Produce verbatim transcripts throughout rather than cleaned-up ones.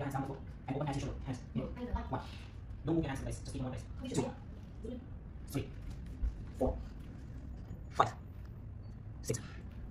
hands down the floor and open hands to shoulder. Hands. In. One. Don't move your hands in place. Just keep them in place. Two. Three. Four. Five. Six.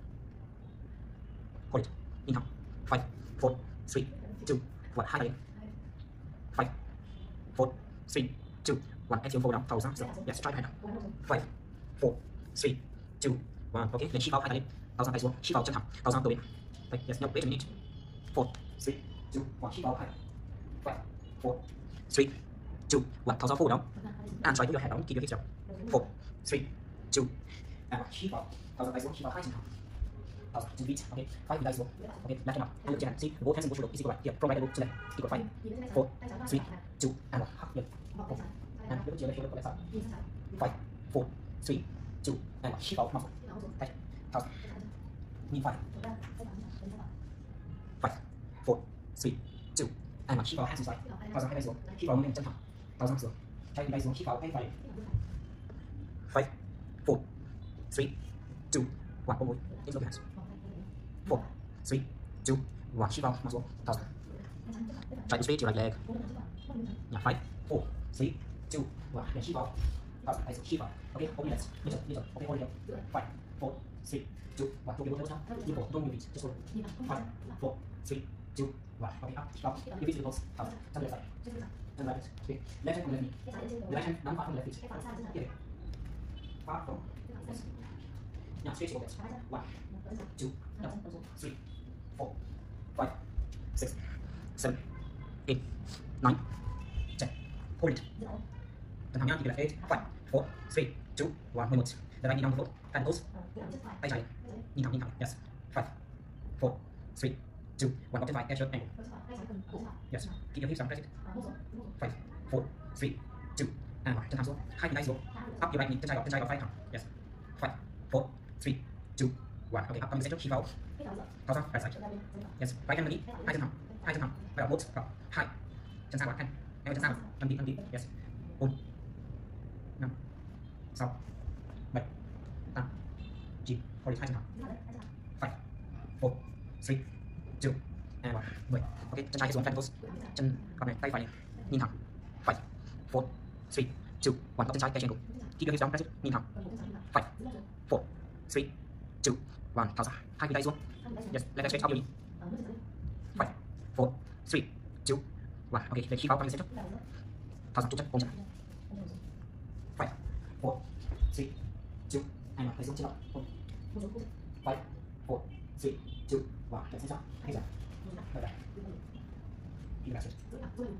Hold it. Inhale. Five. Four. Three. Two. One. High again. Five. Four. Three. Two. One. Exhale. Fold down. Throw down. Yes. Try to hand down. Five. Four. Three. Two. One. Okay. Then hít vào hai tay lên. Throw down tay xuống. Hít vào chân thẳng. Throw down từ bên. Right. Yes. No. Wait a minute. Four. Three. Two. One. Hít vào hai. Five. Four. Three. Two. One. Throw down. Fold down. And try to put your head down. Keep your hips down. Four. Three. Two. And one. Hít vào. Throw down tay xuống. Hít vào hai chân thẳng. Throw down. Two feet. Okay. Five. Tay xuống. Okay. Left hand up. And look your hand. See. Both hands in both shoulder. Easy go right. Here. From right elbow to left. Equal five. Four. Three. Two. And one. Hug. Here. And look at your left shoulder. Left side. Five. Four. Three. Two. And one. Hít vào. Muscle. Tay. Throw down. Knee five. Five. Four. Three. Two. And one. Hít vào. Hands inside. Throw down. Hai tay xuống. Hít vào. Lên chân thẳng. Throw down xuống. Tay tay xuống. Hít vào. Tay phải. Five. Four. Three. Two. One. Hold mũi. Hít vào hands. Four. Three. Two. One. Hít vào. Mắt xuống. Throw down. Try to straight your right leg. Yeah. Five. Four. Three. Two. One. Then hít vào. Throw down. Tay xuống. Hít vào. Okay. Hold your legs. Lift up. Lift up. Okay. Hold it up. Five. Four. Three. Two. One. Don't give it now. Lift up. Don't move it. Just hold. Five. Four. Three. Two. One. Okay. Up. Up. Give it to the post. Throw down. Turn left side. Turn right. Okay. Left hand from left knee. Right hand down far from left feet. Okay. Far from. Yes. Now straight your legs. One. Two. No. Three. Four. Five. Six. Seven. Eight. Nine. Ten. Hold it. Turn thẳng nhá. Keep it left eight. Five. Four. Three. Two. One. mười một. The right knee down the floor. Hand close. Tay trái. Nhìn thẳng. Nhìn thẳng. Yes. Five. Four. Three. Two. One. Up to five. Extra angle. Yes. Keep your hips down. Press it. Five. Four. Three. Two. And one. Chân thẳng xuống. Hai tay xuống. Up your right knee. Chân trái vào. Chân trái vào vai thẳng. Yes. Five. Four. Three. Two. One. Okay. Up. Coming center. Hít vào. Throw down. Right side. Yes. Right hand knee. Hai chân thẳng. Hai chân thẳng. Right up. Both. Up. Hai. Chân sang vào. Hand. Em chân sang vào. Nâng đi. Nâng đi. Yes. Bốn. Năm. Sáu. Bảy. Tám. Chín. Hold it. Hai chân thẳng. Five. Four. Three. Two. And one. Mười. Okay. Chân trái xuống. Hand close. Chân còn này. Tay phải này. Nhìn thẳng. Five. Four. Three. Two. One. Up chân trái. Tay trên cùng. Keep your hips down. Press it. Nhìn thẳng. Five. Four. Three. Two. One. Tháo ra. Hai tay xuống. Yes. Let us straight up your knee. Five. Four. Three. Two. One. Okay. Then keep out. Coming center. Tháo ra. Chụp chân. Ôm chân. Five. Four. Three. Two. And one. Tay xuống chân up. Ôm. Five. Four. Three. Two. One. Chân sang. Hay ra. Rồi đây. Keep it straight.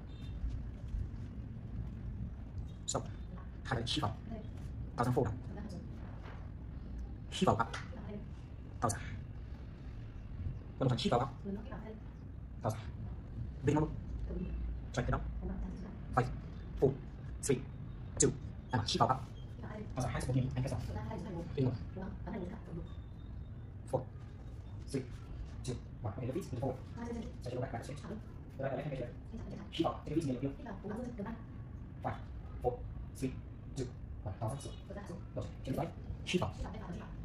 Xong. Hai tay hít vào. Tháo ra. Fold down. Hít vào up. Tháo ra. Một thằng hít vào up. Tháo ra. Bring nó luôn. Try cái đó. Five. Four. Three. Two. And hít vào up. Tháo ra. Hands above knee. And cái đó. Bring nó. Four. Three. Two. One. Okay. The feet. The four. Set your back back straight. The right leg hand here. Hít vào. Take the feet in the middle. Five. Four. Three. Two. One. Tháo ra. Rồi. Chân phải. Hít vào.